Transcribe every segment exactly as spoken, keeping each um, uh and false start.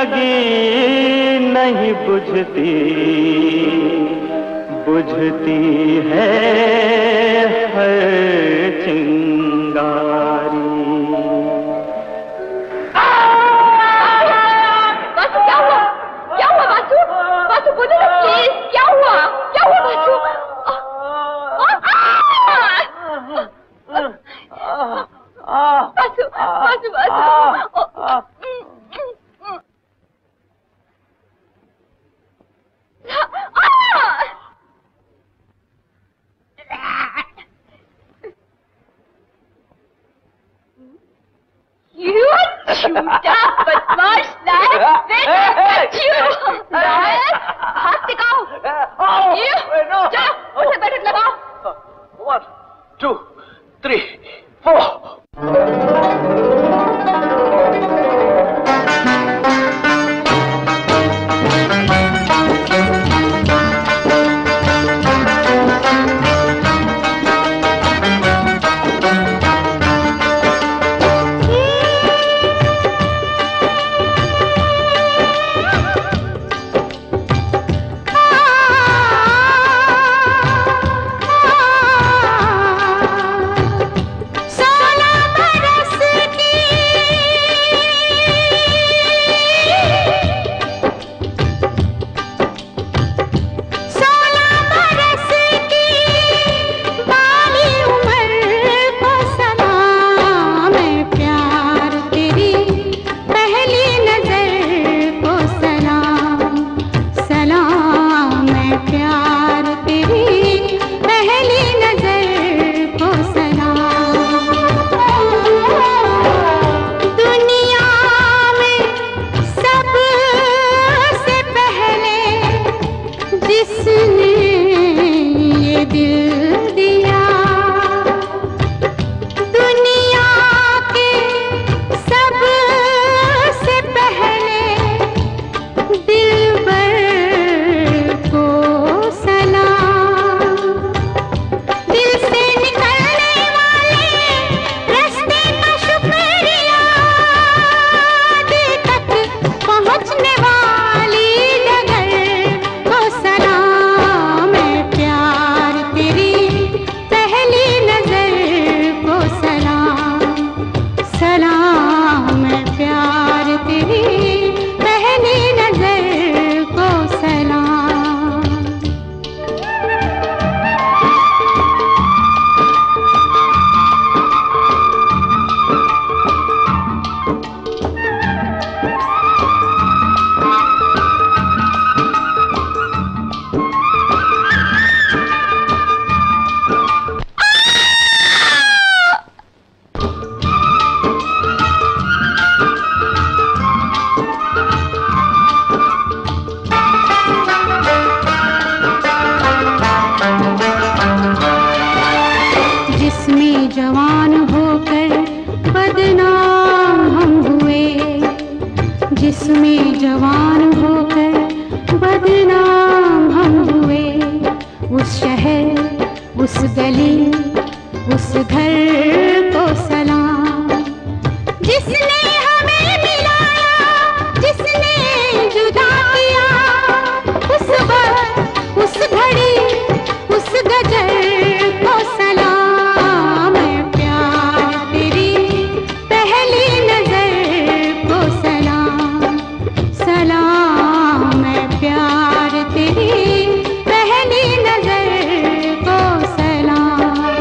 लगी नहीं बुझती, बुझती है हर चिंगारी। बासु क्या हुआ? क्या हुआ बासु? बासु बोलो ना प्लीज, क्या हुआ? क्या हुआ बासु? बासु, बासु, बासु। You झूठा बदमाश नायक, नायक, हाथ दिखाओ। जाओ, उसे बैठक लगाओ। One, two, three, four. प्यार तेरी पहली नजर को सलाम।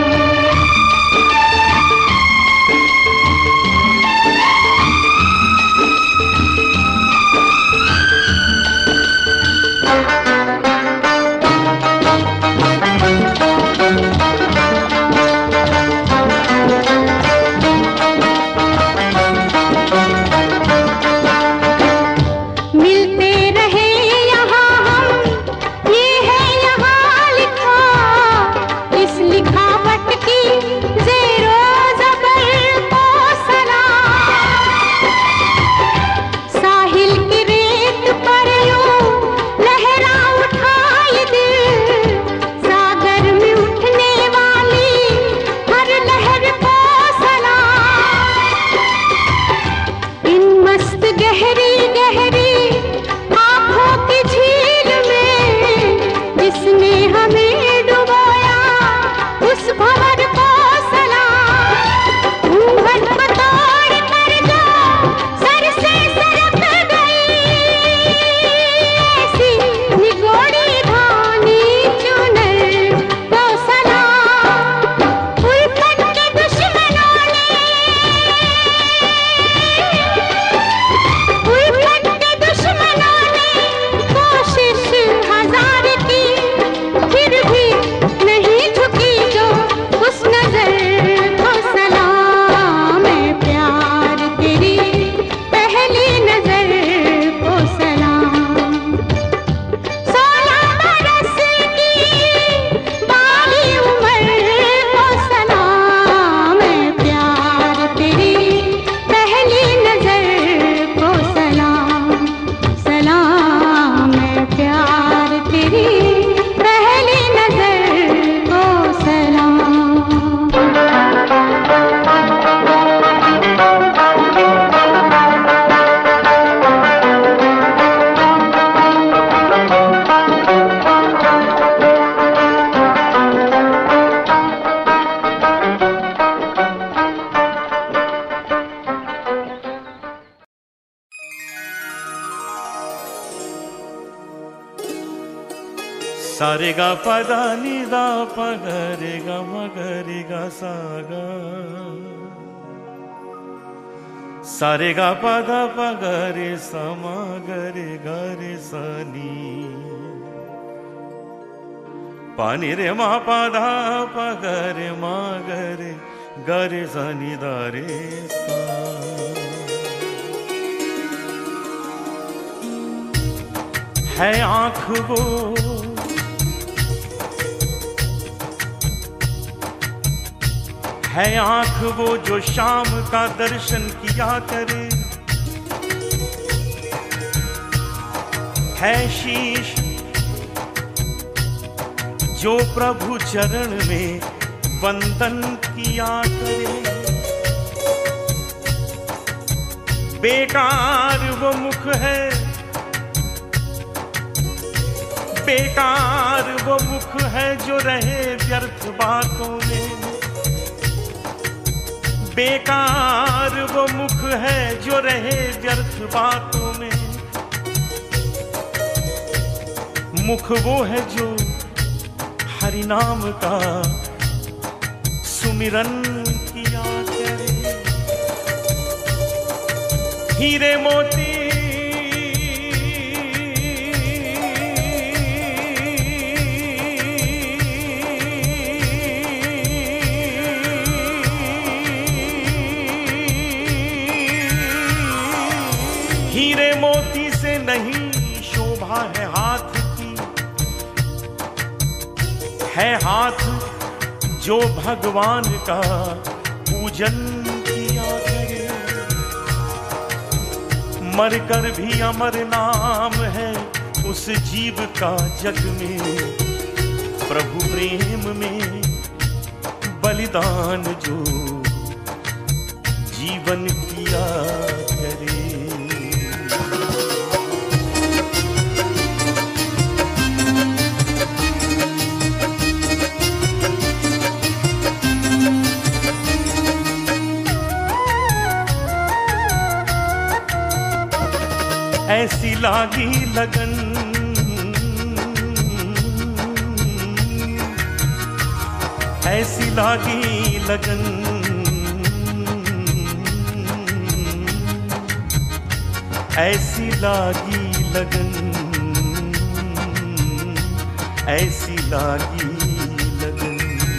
सारे गा पदा नि दा प ग रे ग म ग रे ग सा ग सारे गा पदा प ग रे सा म ग रे ग रे सा नी पानी रे मा पदा प ग रे मा ग रे ग रे सा नि दा रे सा। है आँख वो है आँख वो जो शाम का दर्शन किया करे, है शीश जो प्रभु चरण में वंदन किया करे। बेकार वो मुख है बेकार वो मुख है जो रहे व्यर्थ बातों में। बेकार वो मुख है जो रहे व्यर्थ बातों में। मुख वो है जो हरि नाम का सुमिरन किया करे। हीरे मोती हीरे मोती से नहीं शोभा है हाथ की, है हाथ जो भगवान का पूजन किया करे। मरकर भी अमर नाम है उस जीव का जग में। प्रभु प्रेम में बलिदान जो जीवन किया करे। ऐसी लागी लगन ऐसी लागी लगन ऐसी लागी लगन ऐसी लागी लगन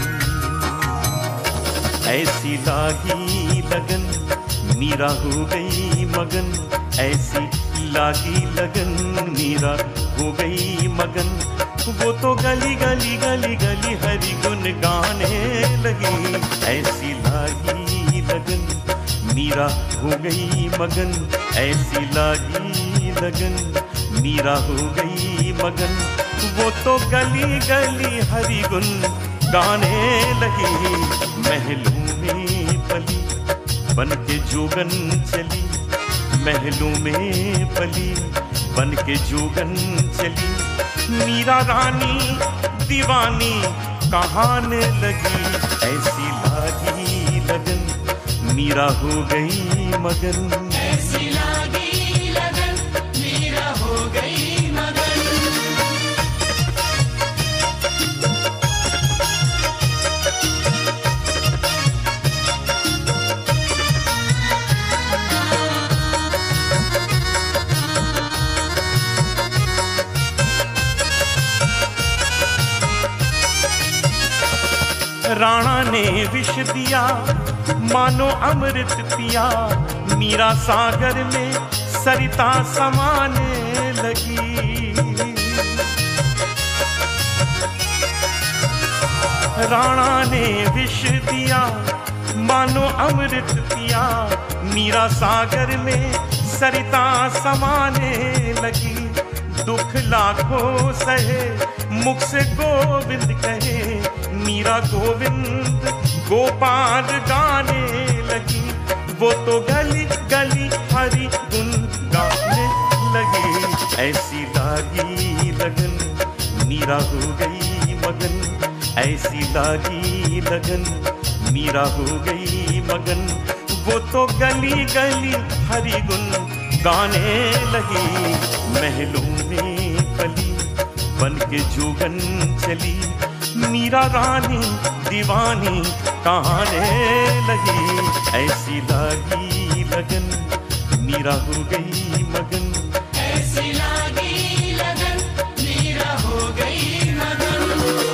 ऐसी लागी लगन मीरा हो गई मगन। ऐसी लागी लगन मीरा हो गई मगन। वो तो गली गली गली गली हरि गुण गाने लगी। ऐसी लागी लगन मीरा हो गई मगन। ऐसी लागी लगन मीरा हो गई मगन। वो तो गली गली हरि गुण गाने लगी। महलों में पली बन के जोगन चली। महलों में पली बन के जोगन चली। मीरा रानी दीवानी कहाने लगी। ऐसी लागी लगन मीरा हो गई मगन। ऐसी लागी लगन मीरा हो गई मगन। राणा ने विष दिया मानो अमृत पिया। मीरा सागर में सरिता समाने लगी। राणा ने विष दिया मानो अमृत पिया। मीरा सागर में सरिता समाने लगी। दुख लाखों सहे मुख से गोविंद कहे। मीरा गोविंद गोपाल गाने लगी। वो तो गली गली हरि गुण गाने लगी। ऐसी लागी लगन मीरा हो गई मगन। ऐसी लागी लगन मीरा हो गई मगन। वो तो गली गली हरि गुण गाने लगी। महलों में पली बन के जोगन चली, मीरा रानी दीवानी कहाने लगी। ऐसी लागी लगन मीरा हो गई मगन, ऐसी लागी लगन मीरा हो गई मगन।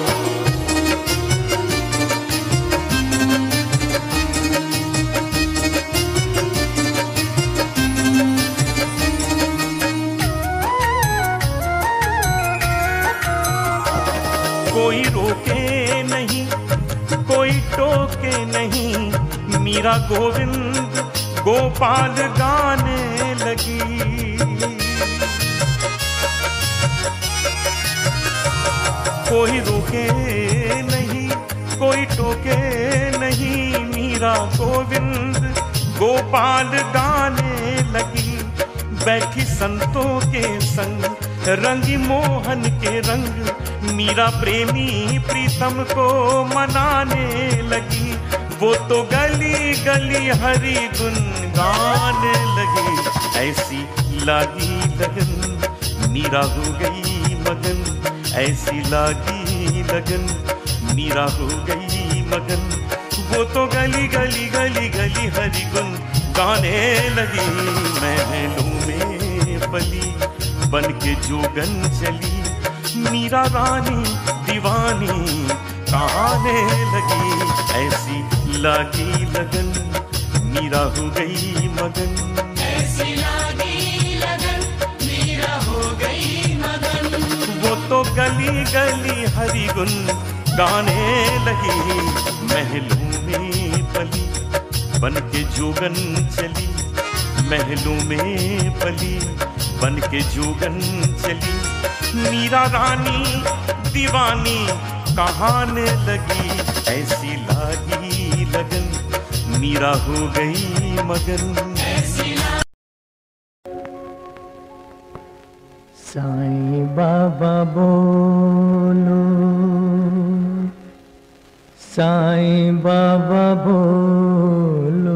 कोई रोके नहीं कोई टोके नहीं, मीरा गोविंद गोपाल गाने लगी। कोई रोके नहीं कोई टोके नहीं, मीरा गोविंद गोपाल गाने लगी। बैठी संतों के संग रंगी मोहन के रंग, मीरा प्रेमी प्रीतम को मनाने लगी। वो तो गली गली हरि गुन गाने लगी। ऐसी लागी लगन मीरा हो गई मगन, ऐसी लागी लगन मीरा हो गई मगन। वो तो गली गली गली गली हरि गुन गाने लगी। महलों में पली बन के जोगन चली, मीरा रानी दीवानी कहाने लगी। ऐसी लागी लगन मीरा हो गई मगन, ऐसी लागी लगन मीरा हो गई मगन। वो तो गली गली हरि गुन गाने लगी। महलों में पली बन के जोगन चली, महलों में पली बन के जोगन चली। मीरा रानी दीवानी कहाने लगी। ऐसी लागी लगन मीरा हो गई मगन। साईं बाबा बोलो, साईं बाबा बोलो।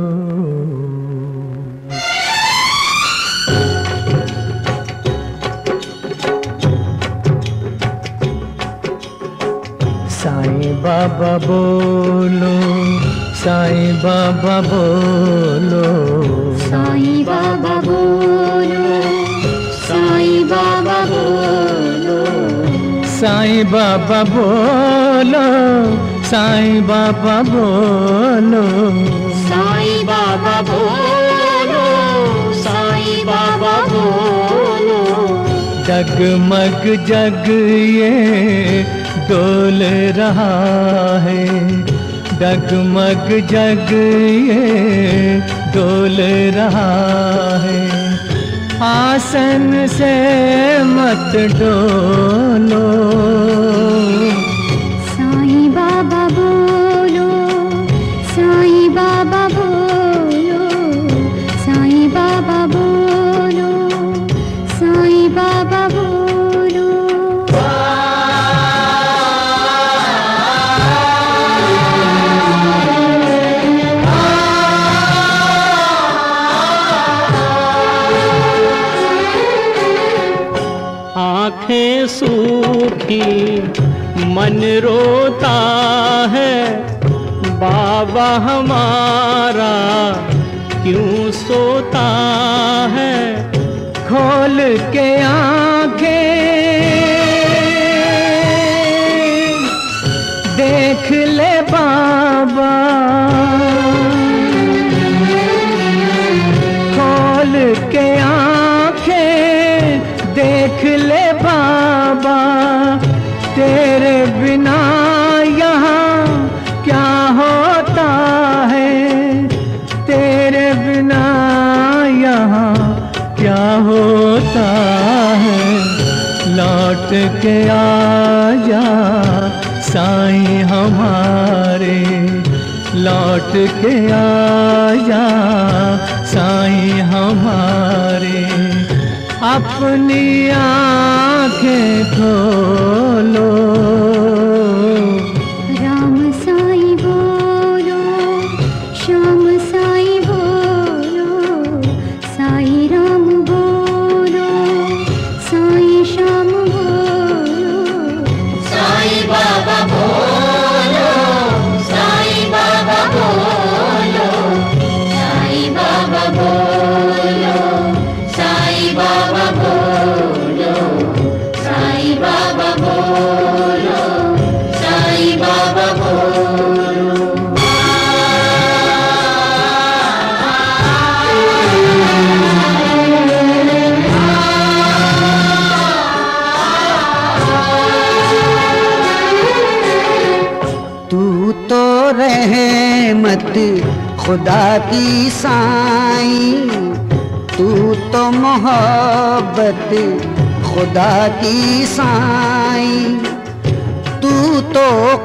साईं बाबा बोलो, साईं बाबा बोलो, साईं बाबा बोलो, साईं बाबा बोलो, साईं बाबा बोलो, साईं बाबा बोलो, साईं बाबा बोलो, साईं बाबा बोलो। जगमग जग ये डोल रहा है, डगमग जग ये डोल रहा है। आसन से मत डोलो, साईं बाबा बोलो, साईं बाबा बोलो, साईं बाबा बोलो, साईं बाबा बोलो। आँखें सूखी मन रोता है, बाबा हमारा क्यों सोता है। खोल के आँखें देख ले बाबा, खोल के आँखें देख ले बाबा। तेरे बिना यहाँ क्या होता है, तेरे बिना यहाँ क्या होता है। लौट के आजा साईं हमारे, लौट के आजा साईं हमारे। अपनी आँखें खोलो, राम साईं बोलो, श्याम साईं बोलो, साईं राम बोलो, साईं श्याम बोलो, खुदा की साईं तू तो मोहब्बत खुदा की साईं तू तो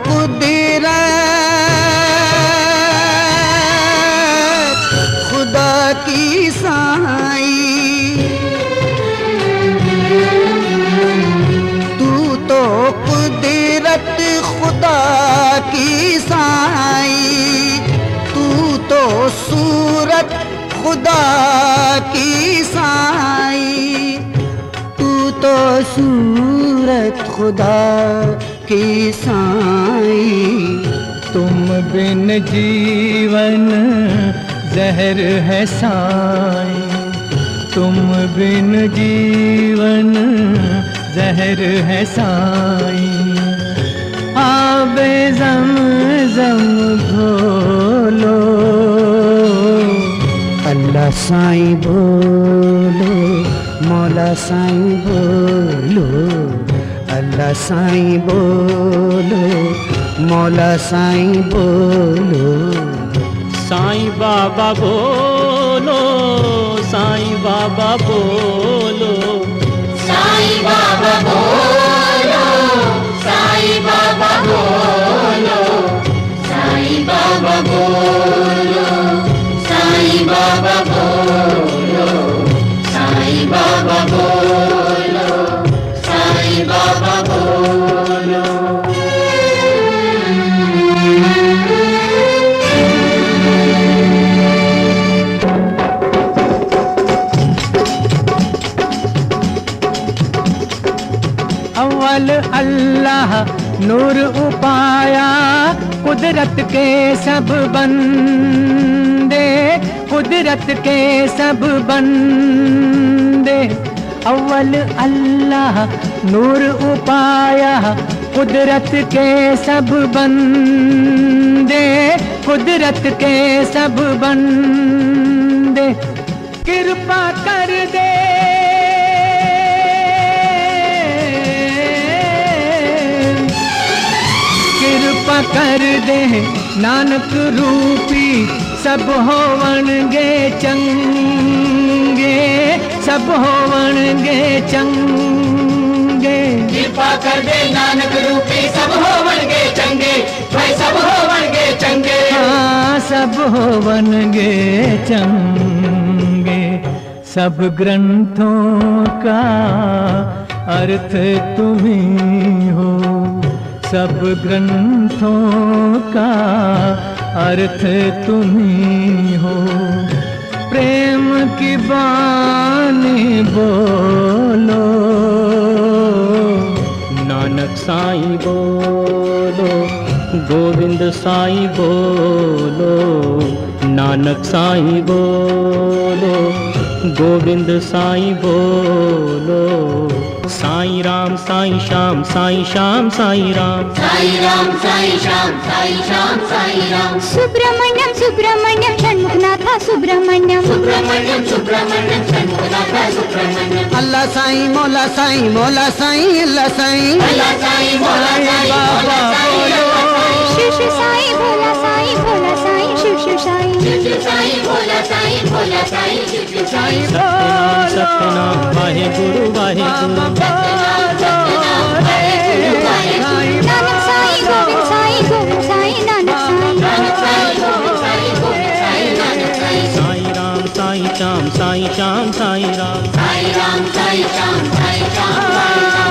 कुदरत खुदा की साईं तू तो कुदरत खुदा की साईं तू तो सूरत खुदा की साईं तू तो सूरत खुदा की साईं तुम बिन जीवन जहर है साईं तुम बिन जीवन जहर है साईं आबे ज़म-ज़म घोलो अल्लाह साईं बोलो मौला साईं बोलो अल्लाह साईं बोलो मौला साईं बोलो साईं बाबा बोलो साईं बाबा बोलो साईं बाबा बोलो साईं बाबा बोलो साईं बाबा बोलो साईं बाबा बोलो साईं बाबा बोलो साईं बाबा बोलो अव्वल अल्लाह नूर उपाया कुदरत के सब बंदे कुदरत के सब बंदे अव्वल अल्लाह नूर उपाया कुदरत के सब बंदे कुदरत के सब बंदे कृपा कर दे कृपा कर दे नानक रूपी सब होवणगे चंगे सब होवणगे चंगे कृपा कर दे नानक रूपी सब होवणगे चंगे भाई सब होवणगे चंगे हाँ सब होवणगे चंगे सब ग्रंथों का अर्थ तुम्ही हो सब ग्रंथों का अर्थ तुम्ही हो प्रेम की बानी बोलो नानक साईं बोलो गोविंद साईं बोलो नानक साईं बोलो गोविंद साईं बोलो साईं राम साईं श्याम साईं श्याम साईं राम साईं राम साईं श्याम साईं श्याम साईं राम सुब्रमण्यम सुब्रमण्यम षण्मुखनाथ सुब्रमण्यम सुब्रमण्यम सुब्रमण्यम षण्मुखनाथ सुब्रमण्यम अल्लाह साईं मौला साईं मौला साईं अल्लाह साईं अल्लाह साईं मौला साईं बाबा बोलो शिव शिव साईं भोला साईं भोला साईं शिव शिव साईं शिव शिव साईं भोला साईं भोला साईं शिव शिव साईं सत्यनाम सत्यनाम वाहे गुरु वाहे गुरु नानक साईं गोविंद साईं गोविंद साईं नानक साईं साईं राम साईं श्याम साईं श्याम साईं राम साईं राम साईं श्याम साईं श्याम साईं राम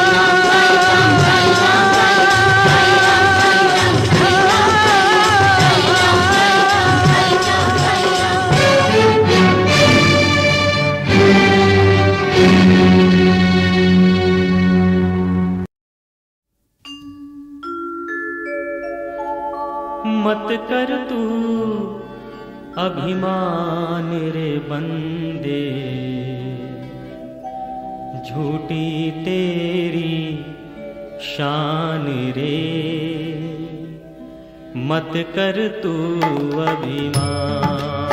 मत कर तू अभिमान रे बंदे झूठी तेरी शान रे मत कर तू अभिमान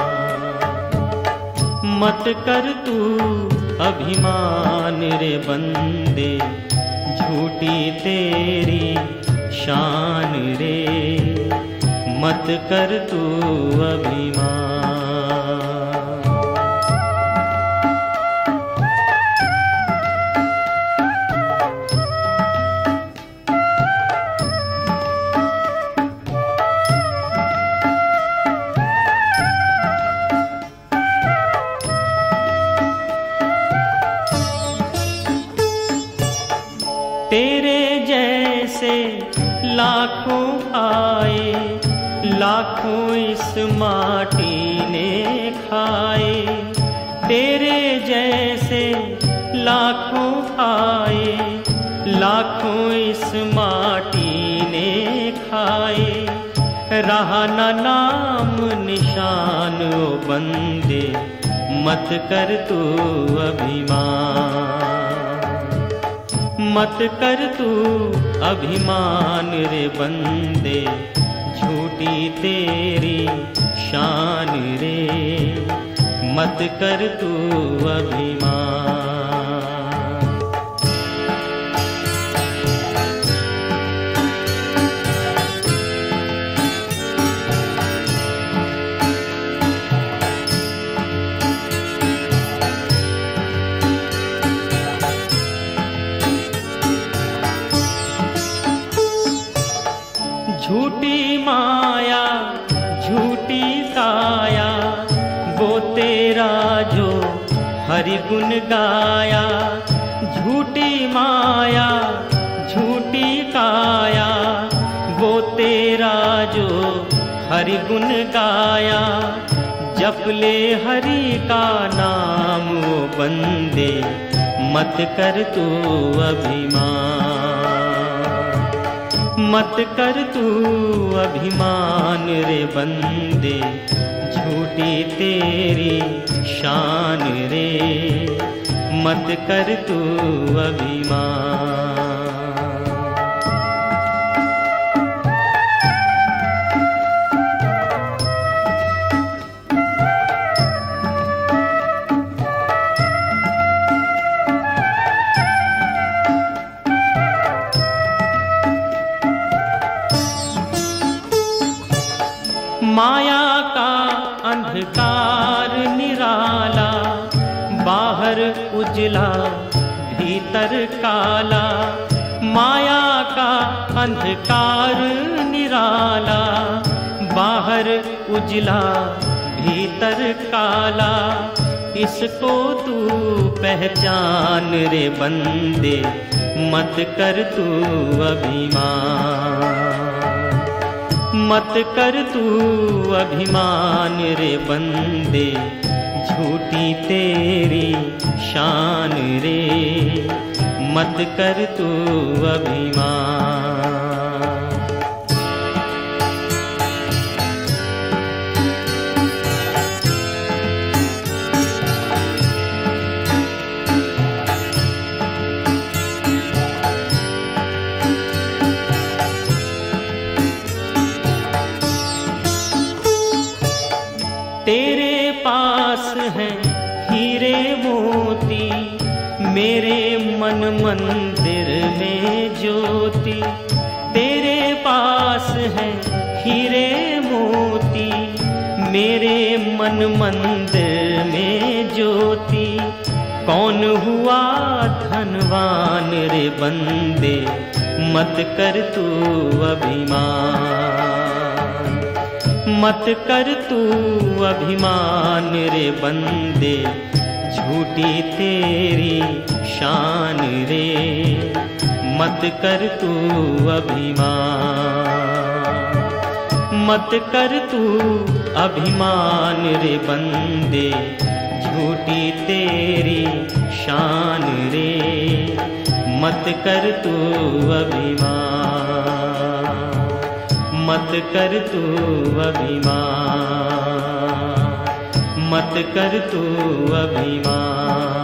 मत कर तू अभिमान रे बंदे झूठी तेरी शान रे मत कर तू अभिमान। तेरे जैसे लाखों आए, लाखों इस माटी ने खाए। तेरे जैसे लाखों आए, लाखों इस माटी ने खाए। रहा न नाम निशान ओ बंदे, मत कर तू अभिमान। मत कर तू अभिमान रे बंदे, झूठी तेरी शान रे। मत कर तू अभिमान। झूठी माया झूठी काया, वो तेरा जो हरि गुण गाया। झूठी माया झूठी काया, वो तेरा जो हरि गुण गाया। जप ले हरि का नाम ओ बंदे, मत कर तू अभिमान। मत कर तू अभिमान रे बंदे, झूठी तेरी शान रे। मत कर तू अभिमान। माया का अंधकार निराला, बाहर उजला भीतर काला। माया का अंधकार निराला, बाहर उजला भीतर काला। इसको तू पहचान रे बंदे, मत कर तू अभिमान। मत कर तू अभिमान रे बंदे, झूठी तेरी शान रे। मत कर तू अभिमान। तेरे पास है हीरे मोती, मेरे मन मंदिर में ज्योति। तेरे पास है हीरे मोती, मेरे मन मंदिर में ज्योति। कौन हुआ धनवान रे बंदे, मत कर तू अभिमान। मत कर तू अभिमान रे बंदे, झूठी तेरी शान रे। मत कर तू अभिमान। मत कर तू अभिमान रे बंदे, झूठी तेरी शान रे। मत कर तू अभिमान। मत कर तू अभिमान। मत कर तू अभिमान।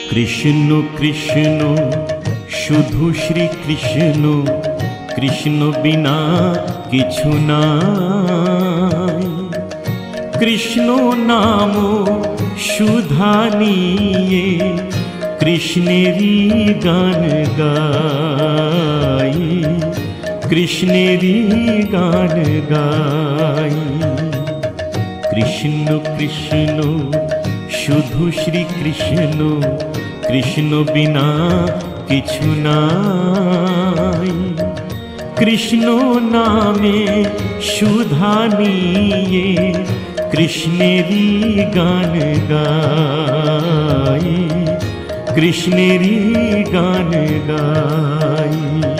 কৃষ্ণ কৃষ্ণ শুধু শ্রী কৃষ্ণ, কৃষ্ণ বিনা কিছু নাই। কৃষ্ণ নাম সুধা নিয়ে কৃষ্ণেরই গান গাই, কৃষ্ণেরই গান গাই। কৃষ্ণ কৃষ্ণ শুধু শ্রী কৃষ্ণ, কৃষ্ণ বিনা কিছু নাই। কৃষ্ণ নামে সুধা নিয়ে কৃষ্ণেরই গান গাই, কৃষ্ণেরই গান গাই।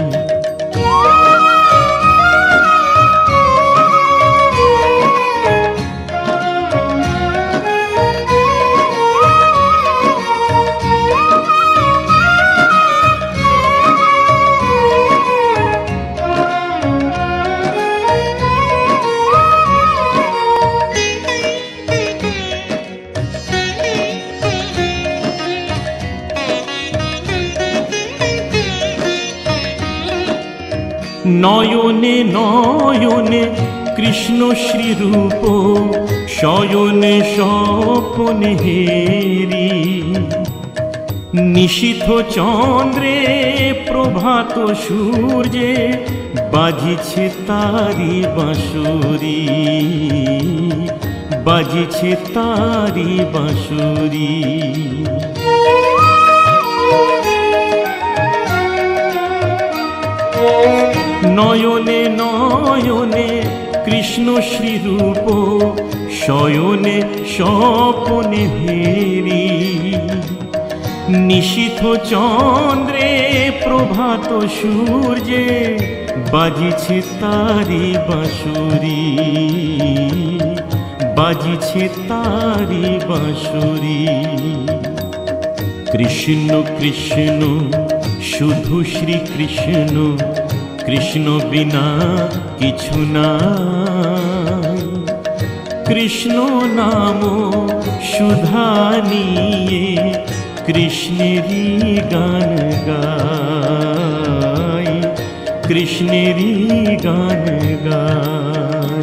নয়নে নয়নে কৃষ্ণ শ্রীরূপ, শয়নে স্বপনে হেরি। নিশীথ চন্দ্রে প্রভাত সূর্যে বাজিছে তারি বাঁশুরি, বাজিছে তারি বাঁশুরি। নয়নে নয়নে কৃষ্ণ শ্রীরূপ, শয়নে স্বপনে হেরি। নিশীথ চন্দ্রে প্রভাত সূর্যে বাজিছে তারি বাঁশুরি, বাজিছে তারি বাঁশুরি। কৃষ্ণ কৃষ্ণ শুধু শ্রী কৃষ্ণ, কৃষ্ণ বিনা কিছু নাই। কৃষ্ণ নাম সুধা নিয়ে কৃষ্ণেরই গান গাই, কৃষ্ণেরই গান গাই।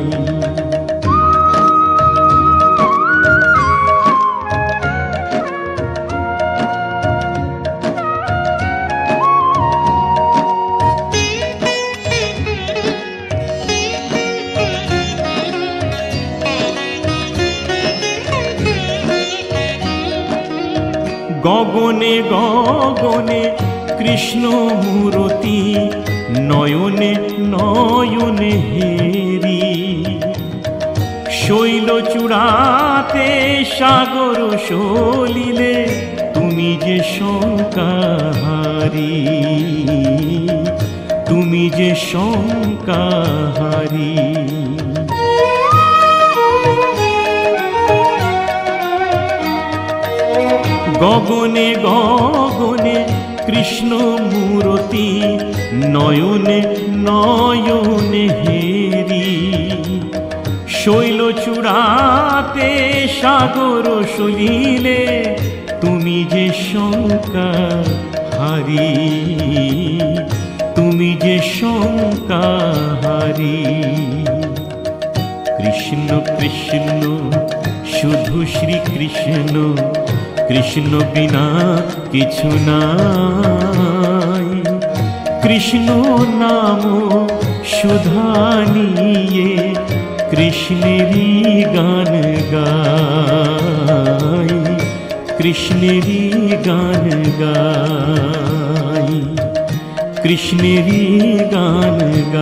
গগনে গগনে কৃষ্ণ মূরতি, নয়নে নয়নে হেরি। শৈল চূড়াতে সাগর সলিলে তুমি যে শঙ্কাহারি, তুমি যে শঙ্কাহারি। গগনে গগনে কৃষ্ণ মূরতি, নয়নে নয়নে হেরি। শৈল চূড়াতে সাগর সলিলে তুমি যে শঙ্কাহারি, তুমি যে শঙ্কাহারি। কৃষ্ণ কৃষ্ণ শুধু শ্রী কৃষ্ণ, কৃষ্ণ বিনা কিছু নাই। কৃষ্ণ নাম সুধা নিয়ে কৃষ্ণেরই গান গাই, কৃষ্ণেরই গান গাই, কৃষ্ণেরই গান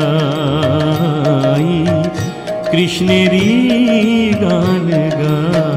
গাই, কৃষ্ণেরই গান গাই।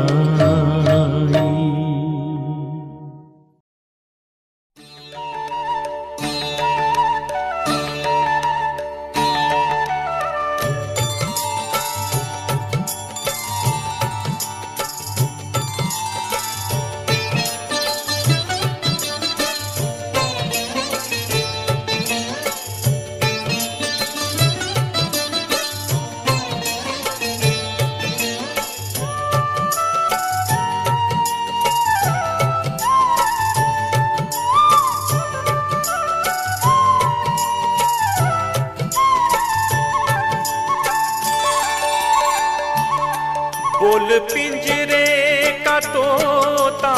पिंजरे का तोता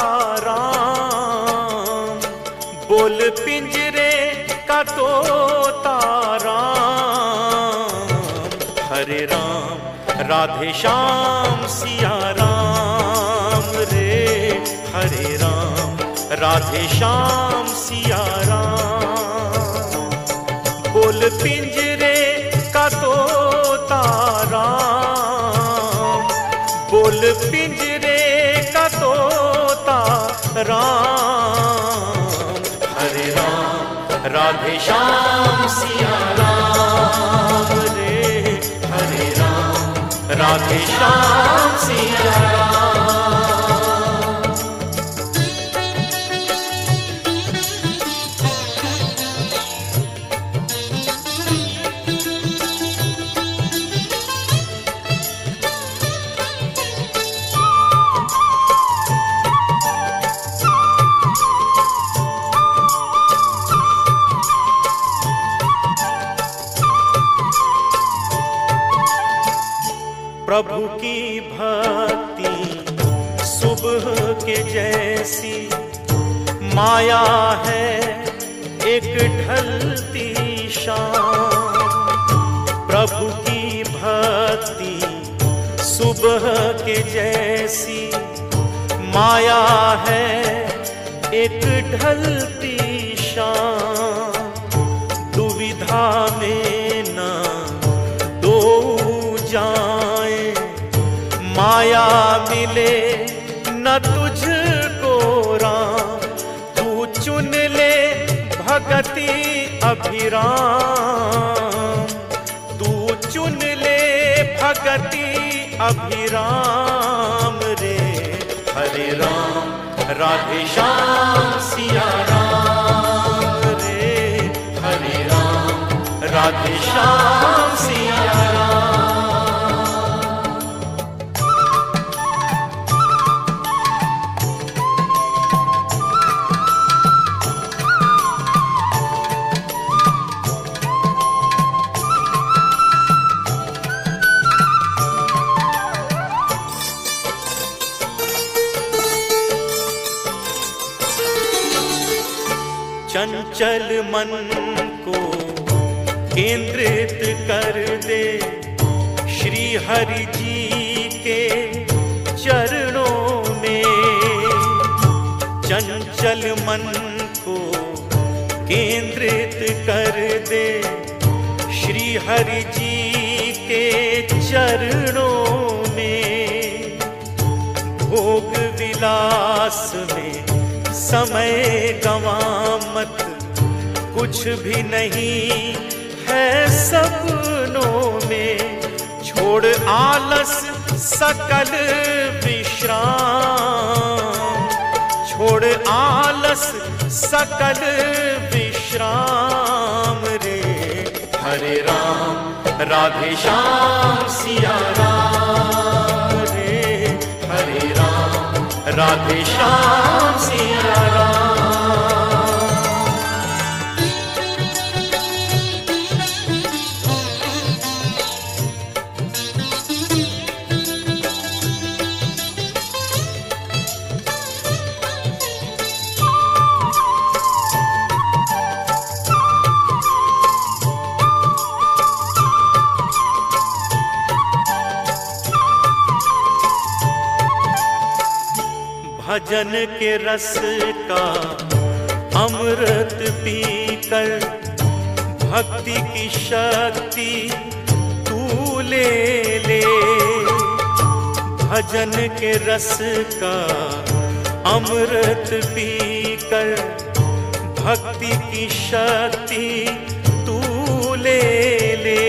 राम, बोल पिंजरे का तोता राम। हरे राम राधे श्याम सिया राम रे, हरे राम राधे श्याम सिया राम। बोल पिंजरे का तोता राम, बोल पिंजरे का तोता राम। हरे राम राधे श्याम सिया राम रे, हरे राम राधे श्याम सिया राम। प्रभु की भक्ति सुबह के जैसी, माया है एक ढलती शाम। प्रभु की भक्ति सुबह के जैसी, माया है एक ढलती शाम। दुविधा में न दो जाए, माया मिले न तुझको राम। तू चुन ले भगति अभिराम, तू चुन ले भगति अभिराम रे। हरे राम राधे श्याम सिया राम रे, हरे राम राधे श्याम सिया राम। चंचल मन को केंद्रित कर दे श्री हरि जी के चरणों में। चंचल मन को केंद्रित कर दे श्री हरि जी के चरणों में। भोग विलास में समय गवा मत, कुछ भी नहीं है सपनों में। छोड़ आलस सकल विश्राम, छोड़ आलस सकल विश्राम रे। हरे राम राधे श्याम सिया राम रे, हरे राम राधे श्याम सिया राम। भजन के रस का अमृत पीकर भक्ति की शक्ति तू ले ले। भजन के रस का अमृत पीकर भक्ति की शक्ति तू ले ले।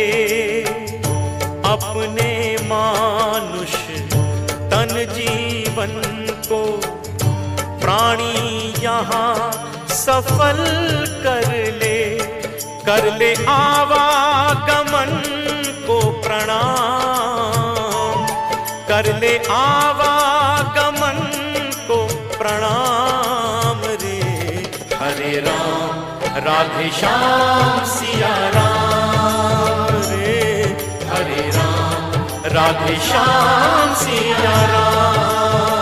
अपने मानुष तन जीवन को प्राणी यहाँ सफल कर ले। कर ले आवागमन को प्रणाम, कर ले आवागमन को प्रणाम रे। हरे राम राधे श्याम सिया राम रे, हरे राम राधे राधे श्याम सिया राम।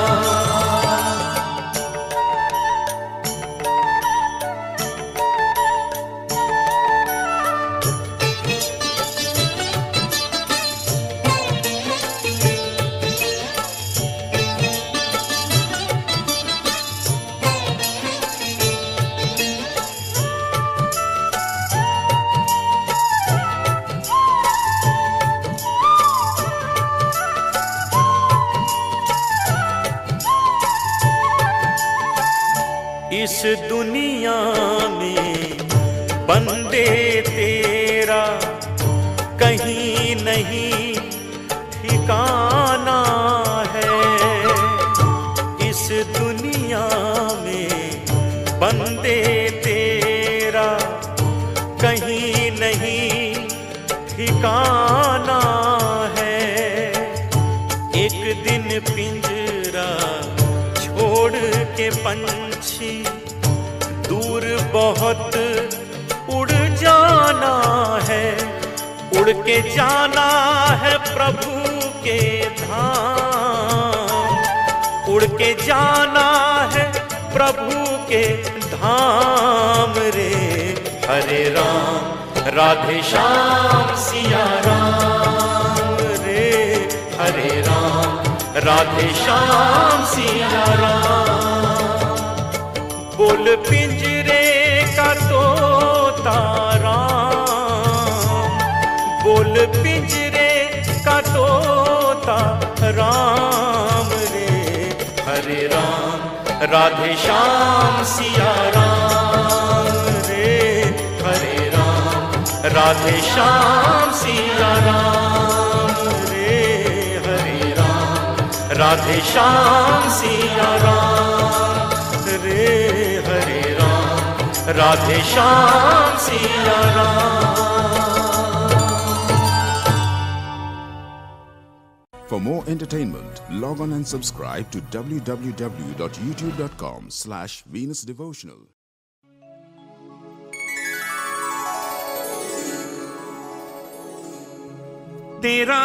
इस दुनिया में बंदे तेरा कहीं नहीं ठिकाना है। इस दुनिया में बंदे तेरा कहीं नहीं ठिकाना है। एक दिन पिंजरा छोड़ के पंछी दूर बहुत उड़ जाना है। उड़ के जाना है प्रभु के धाम। उड़ के जाना है प्रभु के धाम रे। हरे राम राधे श्याम सिया राम रे। हरे राम राधे श्याम सिया राम। बोल पिंजरे का तोता राम। बोल पिंजरे का तोता राम रे। हरे राम राधे श्याम सिया राम रे। हरे राम राधे श्याम सिया राम रे। हरे राम राधे श्याम सिया राम रे। हरे Ram Radhe Shyam Siya Ram. For more entertainment, log on and subscribe to w w w dot youtube dot com slash Venus Devotional. तेरा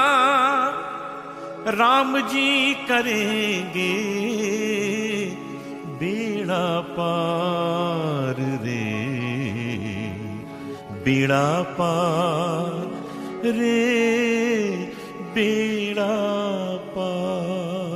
राम जी करेंगे बेड़ा पार रे। बेड़ा पार रे। बेड़ा पार।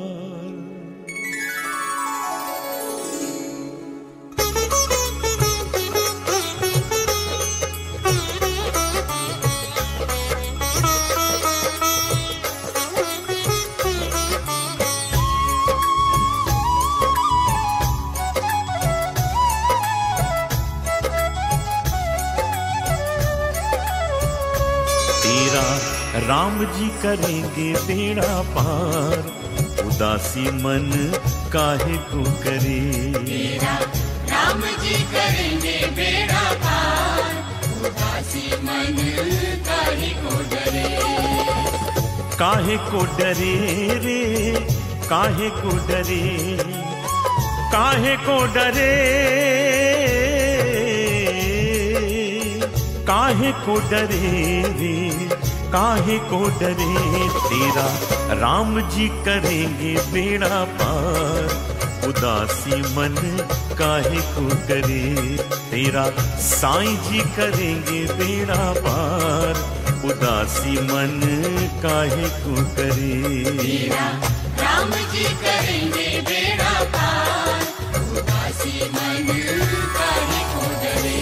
तेरा राम जी करेंगे बेड़ा पार। उदासी मन काहे को करे। तेरा राम जी करेंगे बेड़ा पार। उदासी मन काहे को डरे। काहे को डरे रे। काहे को डरे। काहे को डरे। काहे को डरे रे। काहे को डरे। तेरा राम जी करेंगे बेड़ा पार। उदासी मन काहे को करे। तेरा साईं जी करेंगे बेड़ा पार। उदासी मन काहे को करे। तेरा राम जी करेंगे बेड़ा पार। उदासी मन काहे को डरे।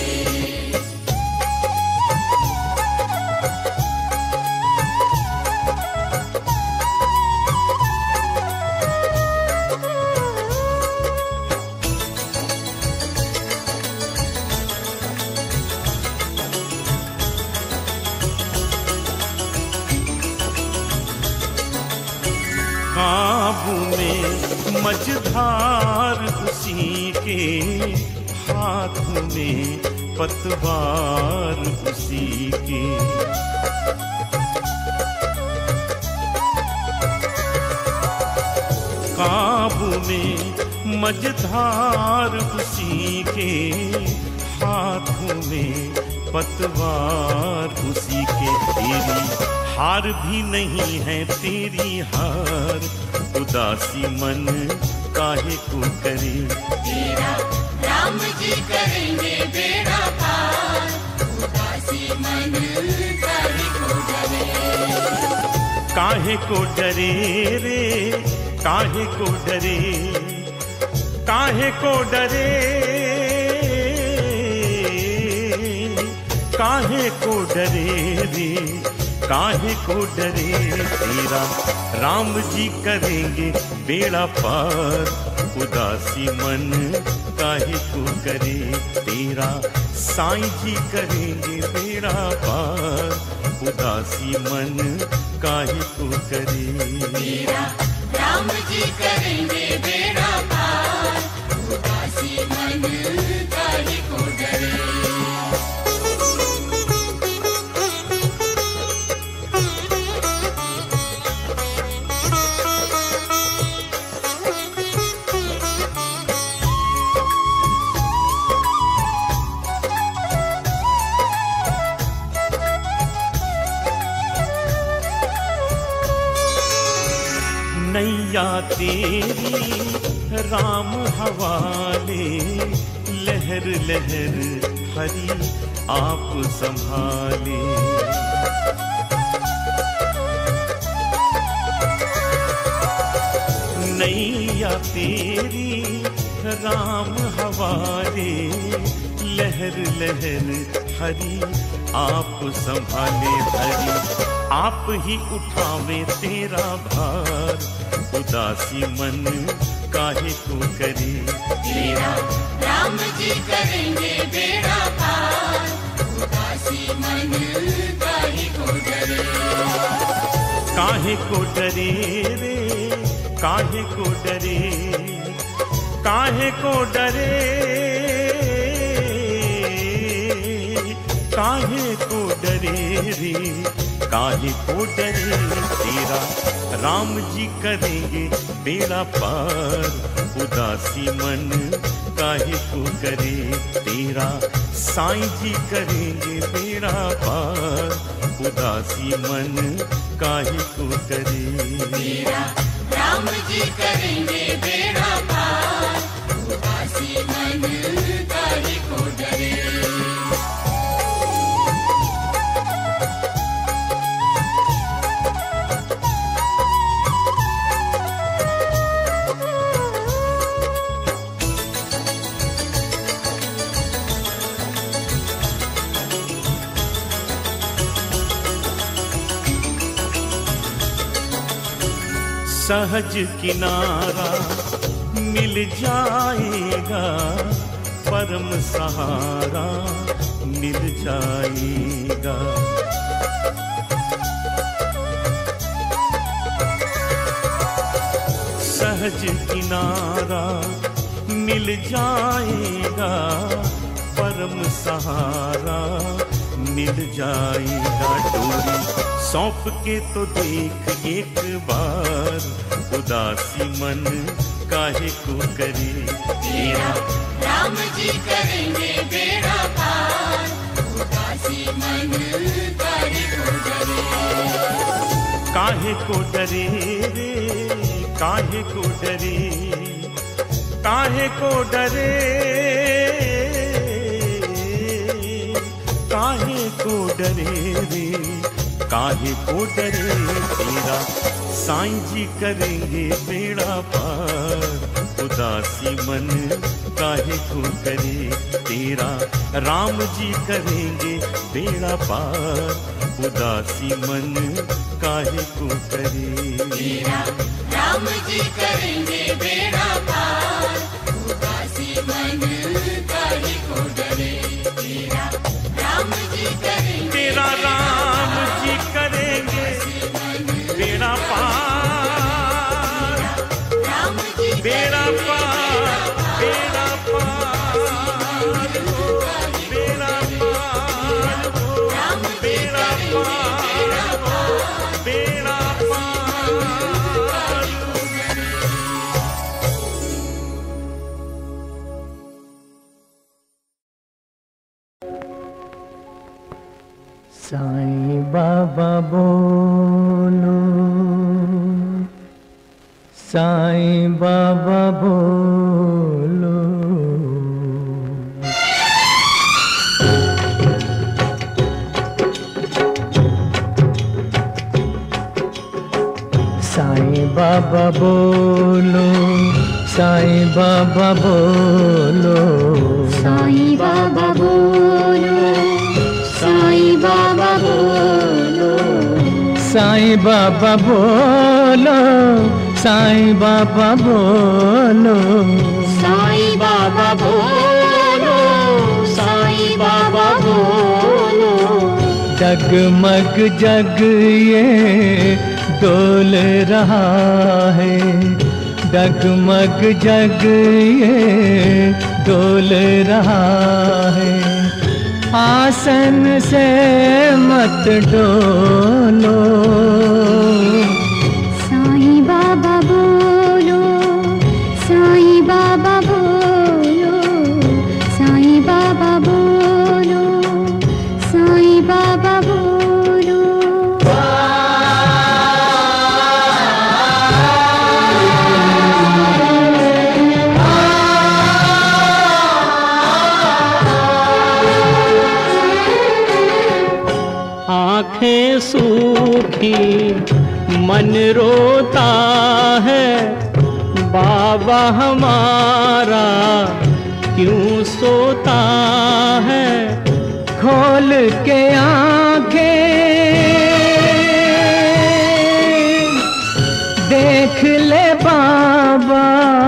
काबू में मझधार उसी के। हाथ में पतवार उसी के। काबू में मझधार उसी के। हाथों में पतवार उसी के। तेरी हार भी नहीं है तेरी हार, उदासी मन काहे को करे। तेरा राम जी करेंगे बेड़ा पार, उदासी मन काहे को डरे। काहे को डरे रे, काहे को डरे, काहे को डरे, काहे को डरे रे, काहे को डरे। तेरा राम जी करेंगे बेड़ा पार, उदासी मन काहे को करे। तेरा साईं जी करेंगे बेड़ा पार, उदासी मन काहे को करे। तेरा राम जी करेंगे बेड़ा पार, उदासी मन काहे को डरे। नैया तेरी राम हवाले, लहर लहर हरि आप संभाले। नैया तेरी राम हवाले, लहर लहर हरि आप संभाले। हरि आप ही उठावे तेरा भार, उदासी मन काहे को करे। तेरा राम जी करेंगे बेड़ा पार, उदासी मन काहे को डरे। काहे को डरे रे, काहे को डरे, काहे को डरे, काहे को डरे रे, काहे को डरे। तेरा राम जी करेंगे बेड़ा पार, उदासी मन काहे को करे। तेरा साईं जी करेंगे बेड़ा पार, उदासी मन काहे को करे। तेरा राम जी करेंगे बेड़ा पार, उदासी मन काहे को डरे। सहज किनारा मिल जाएगा, परम सहारा मिल जाएगा। सहज किनारा मिल जाएगा, परम सहारा मिल जाएगा। डोरी सौंप के तो देख एक बार, उदासी मन काहे को करे। तेरा राम जी करेंगे बेड़ा पार, उदासी मन काहे को डरे। काहे को डरे रे, काहे को डरे, काहे को डरे, काहे को डरे रे, काहे को डरे। तेरा साईं जी करेंगे बेड़ा पार, उदासी मन काहे को करे। तेरा राम जी करेंगे बेड़ा पार, उदासी मन काहे को करे। तेरा राम जी करेंगे बेड़ा पार, उदासी मन काहे को डरे। तेरा राम जी करेंगे, तेरा राम जी करेंगे बेड़ा पार, राम जी बेड़ा पार, बेड़ा पार, बेड़ा पार, राम बेड़ा पार, बेड़ा पार। साईं बाबा बोल साईं बाबा बोलो। साईं बाबा बोलो, साईं बाबा बोलो, साईं बाबा बोलो, साईं बाबा बोलो, साईं बाबा बोलो, साईं बाबा बोलो, साईं बाबा बोलो, साईं बाबा बोलो। जगमग जग ये डोल रहा है, डगमग जग ये डोल रहा है। आसन से मत डोलो, साईं बाबा बोलो, साईं बाबा बोलो, साईं बाबा बोलो, साईं बाबा बोलो। आँखें सूखी मन रोता है, बाबा हमारा क्यों सोता है। खोल के आंखें देख ले बाबा,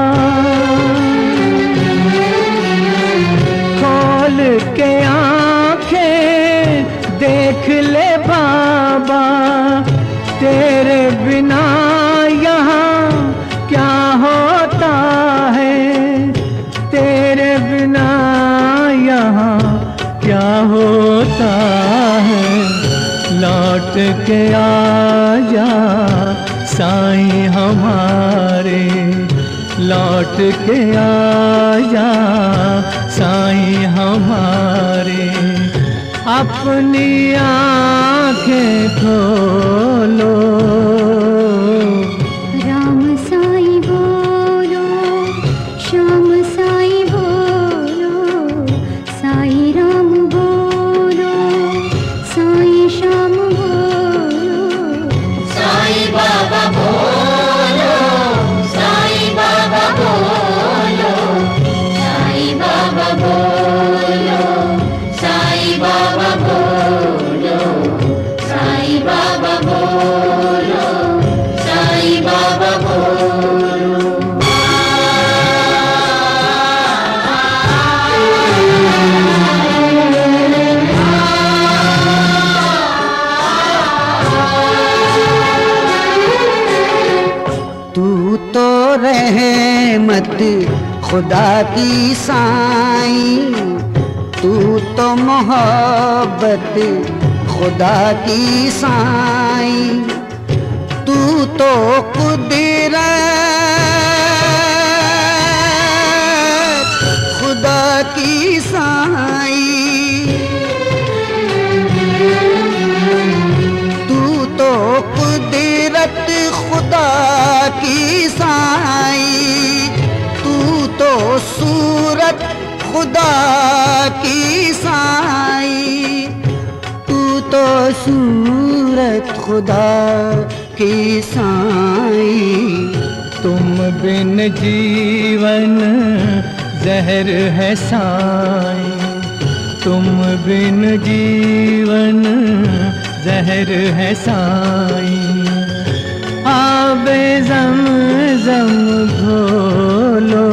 खोल के आंखें देख ले बाबा। तेरे बिना यहाँ क्या होता है, तेरे बिना यहाँ क्या होता है। लौट के आजा साईं हमारे, लौट के आजा साईं हमारे। अपनी आँखें खोलो, राम साईं बोलो, श्याम साईं बोलो, साईं राम बोलो, साईं श्याम बोलो, साईं बाबा बोलो, साईं बाबा बोलो, साईं बाबा बोलो, साईं बाबा बोलो, साईं बाबा बोलो, साईं बाबा बोलो। तू तो रहमत खुदा की साईं, तू तो मोहब्बत खुदा की साईं, तू तो कुदरत खुदा की साईं, तू तो कुदरत खुदा की साईं, तू तो सूरत खुदा की साईं, तू तो सूरत खुदा की साईं। तुम बिन जीवन जहर है साईं, तुम बिन जीवन जहर है साईं। आबे ज़मज़म घोलो,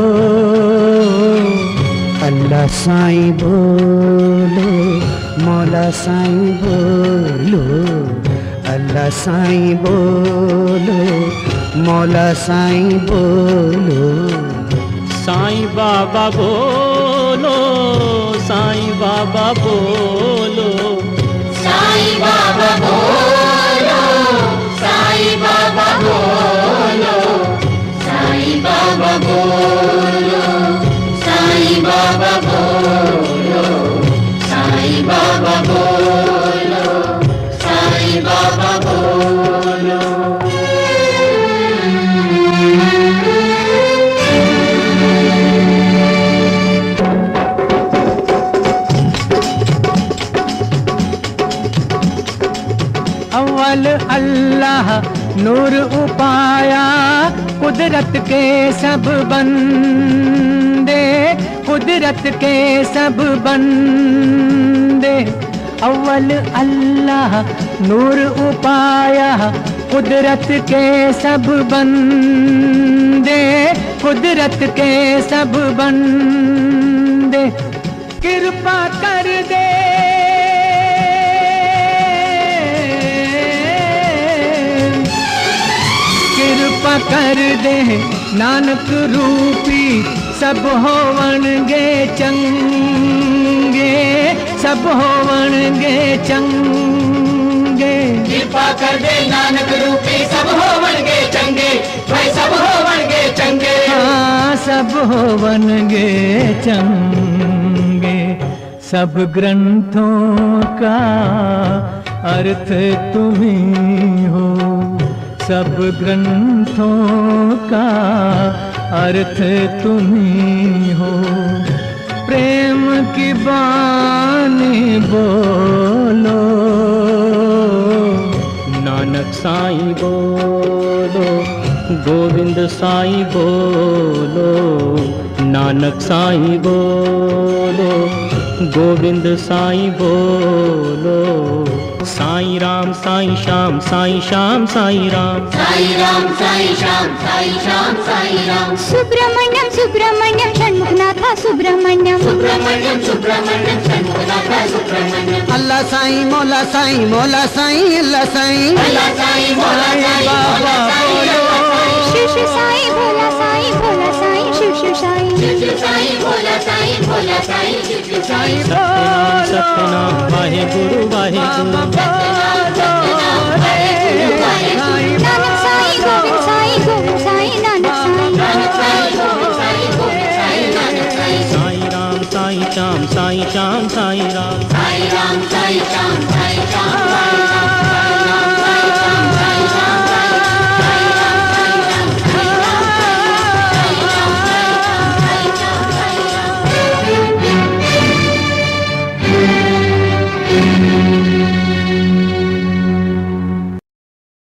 अल्लाह साईं बोलो, मौला साईं बोलो, अल्लाह साईं बोलो, मौला साईं बोलो। साईं बाबा बोलो, साईं बाबा बोलो, साईं बाबा बोलो, साईं बाबा बोलो, साईं बाबा बोलो, साईं बाबा बोलो, साईं बाबा बोलो, साईं बाबा बोलो। अव्वल अल्लाह नूर उपाया, कुदरत के सब बंदे, कुदरत के सब बंदे। अव्वल अल्लाह नूर उपाया, कुदरत के सब बंदे, कुदरत के सब बंदे। कृपा कर दे कृपा कर दे नानक रूपी, सब होवणगे चंगे, सब होवणगे चंगे। कृपा कर दे नानक रूपी, सब होवणगे चंगे, भाई सब होवणगे चंगे। हाँ सब होवणगे चंगे। सब ग्रंथों का अर्थ तुम्ही हो, सब ग्रंथों का अर्थ तुम्ही हो। प्रेम की बानी बोलो, नानक साईं बोलो, गोविंद साईं बोलो, नानक साईं बोलो, गोविंद साईं बोलो। साईं राम साईं श्याम, साईं श्याम साईं राम, साईं राम साईं श्याम, साईं श्याम साईं राम। सुब्रमण्यम सुब्रमण्यम षण्मुखनाथ सुब्रमण्यम, सुब्रमण्यम सुब्रमण्यम षण्मुखनाथ सुब्रमण्यम। अल्लाह साईं मौला साईं, मौला साईं अल्लाह साईं, अल्लाह साईं मौला साईं, बाबा बोलो। शिव शिव साईं भोला साईं, भोला साईं शिव शिव साईं, शिव शिव साईं भोला साईं, भोला साईं शिव शिव साईं। सत्यनाम सत्यनाम वाहे गुरु वाहे गुरु। नानक साईं गोविंद साईं, गोविंद साईं नानक साईं, नानक साईं गोविंद साईं, गोविंद साईं नानक साईं। साईं राम साईं श्याम, साईं श्याम साईं राम, साईं राम साईं श्याम, साईं श्याम साईं